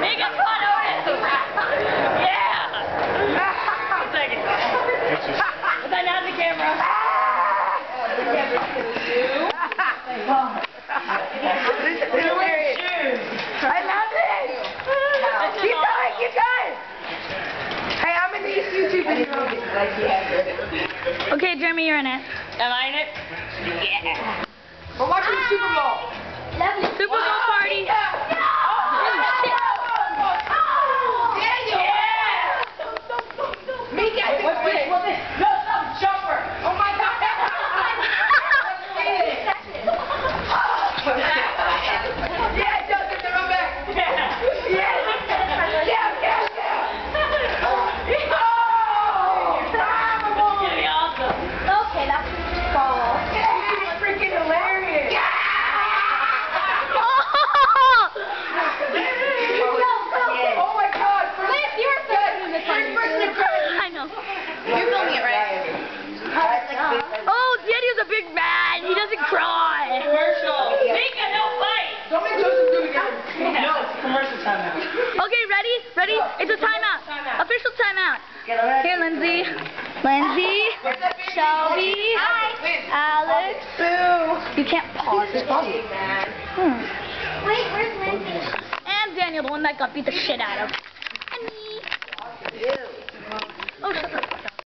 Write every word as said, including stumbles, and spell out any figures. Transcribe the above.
Mika, come on, Otis! Yeah! One second. Put that down the camera. I love it! Keep going, keep going! Hey, I'm in these YouTube videos. Okay, Jeremy, you're in it. Am I in it? Yeah. We're watching the Super Bowl. Super Bowl party. Mika, what's this? What's this? No, stop, jumper. Oh my God. Yeah, it does it. They're back. Yeah. Yeah. Yeah, yeah, yeah. Oh, bravo. It's gonna be awesome. Okay, that's cool. This is freaking hilarious. Yeah. Oh my God. Liz, you were filming this one. I know. You're filming it, right? Oh, Daniel's a big man. He doesn't cry. Commercial. Mika, no fight. Don't make Joseph do it again. No, it's commercial time now. Okay, ready? Ready? It's a timeout. Timeout. Official timeout. Here, Lindsay. Lindsay. Shelby. Alex. Boo. You can't pause it. Hmm. Wait, where's Lindsay? And Daniel, the one that got beat the shit out of. And me. Oh, shut up.